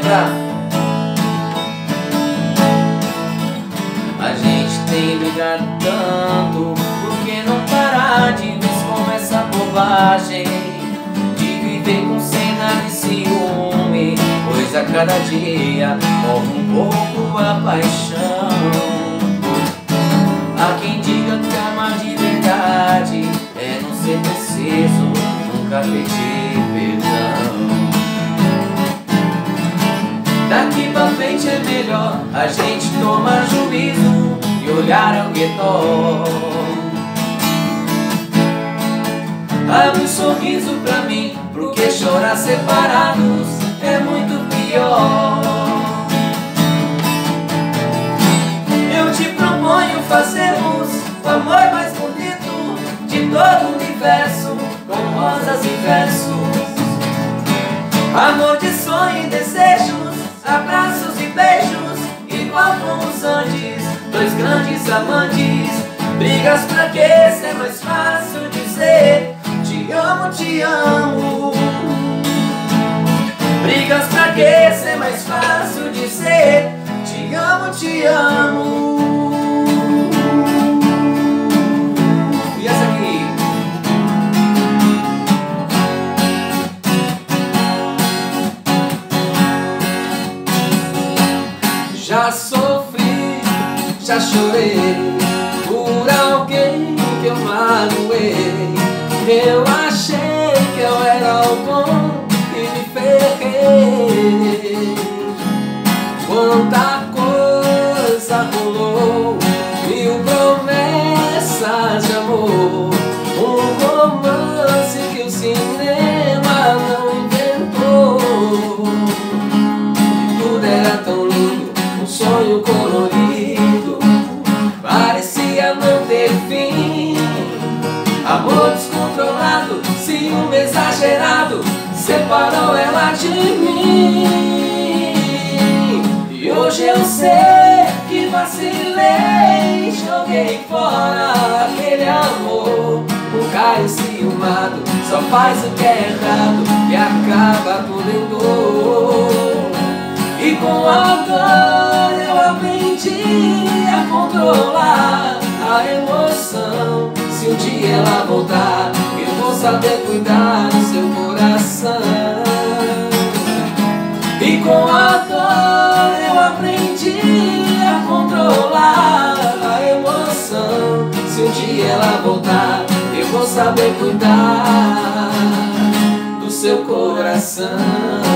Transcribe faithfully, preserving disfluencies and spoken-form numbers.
lembrar. A gente tem brigado tanto, por que não parar de vez com essa bobagem de viver com cena de ciúme? Pois a cada dia morre um pouco a paixão. Há quem diga que amar de verdade é não ser preciso nunca pedir perdão. Daqui pra frente é melhor a gente tomar juízo e olhar ao redor. Abre um sorriso pra mim, porque chorar separados é muito pior. Eu te proponho fazermos o amor mais bonito de todo o universo, com rosas e versos, amor de sonho e desejos, abraços e beijos, igual fomos antes, dois grandes amantes. Brigas pra quê? Se é mais fácil dizer te amo, te amo. Brigas pra quê? Se é mais fácil dizer te amo, te amo. E essa aqui? Já sofri, já chorei por alguém que eu magoei. Eu achei que eu era o bom e me ferrei. Quanta coisa rolou, mil promessas de amor, um romance que o cinema não inventou. Tudo era tão lindo, um sonho colorido, parecia não ter fim. Amor descontrolado, ciúme exagerado, separou ela de mim. E hoje eu sei que vacilei, joguei fora aquele amor. Um cara enciumado só faz o que é errado e acaba tudo em dor. E com a dor eu aprendi a controlar a emoção. Se um dia ela voltar, eu vou saber cuidar do seu coração. E com a dor eu aprendi a controlar a emoção. Se um dia ela voltar, eu vou saber cuidar do seu coração.